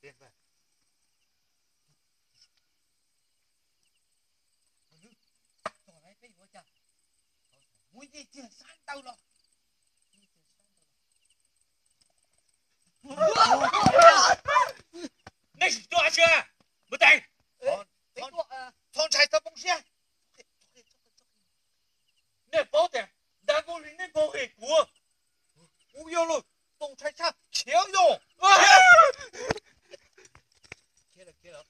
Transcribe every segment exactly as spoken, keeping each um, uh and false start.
tiền vậy rồi đấy cái gì chả mũi gì chưa sáng đâu rồi này cho chưa bữa tay thôn chạy tao bông xe này bố tiền đã có lính này bố hệ của u yêu rồi bông chạy xa chéo rồi kia là kia là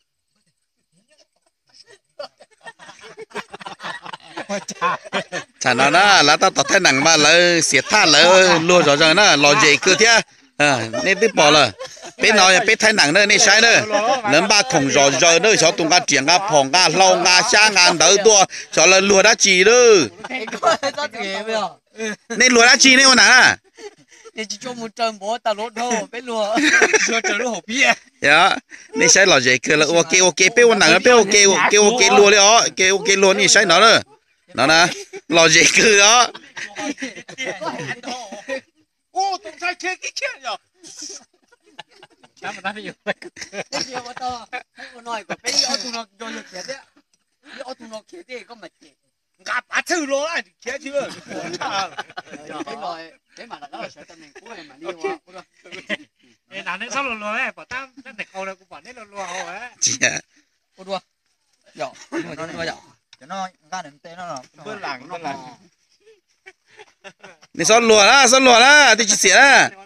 chả nó đó là tao tao thấy nặng mà là xiết tha là lùa rồi rồi nó lò dậy cứ thế à nên tiếp bỏ là bên nói bên thấy nặng nữa nên sai nữa lớn ba thùng rồi rồi nữa cho tụi ta chuyển ra phòng ra lâu ra sang ngàn đỡ tua cho là lùa đã chỉ đó nên lùa đã chỉ nên mà nè nên chỉ cho một trận bố ta lót thôi bên lùa cho trận lúa hổ bia dạ nên sai lò dậy cứ là ok ok bên mà nặng bên ok ok ok lùa đi ó ok ok lùa nên sai nó nữa nó nè lò dậy cứ đó ô tụi sai kia cái chuyện rồi sao mà ta phải dùng cái gì mà to cái nói của bên ở tụi nó cho được chết đấy ở tụi nó chết đấy có mà chết gặp bả thư luôn á chết chưa cái nói cái mà là nó sẽ tâm mình của em mà đi qua ê nào nên sao lùa lùa ấy bảo tao nó để câu này cũng bảo nên lùa lùa hầu ấy dạ cô đua dọ nhưng mà nó dọ cho nó ra đến tên nó là bữa làng nó là nên sao lùa đó sao lùa đó thì chỉ xỉa đó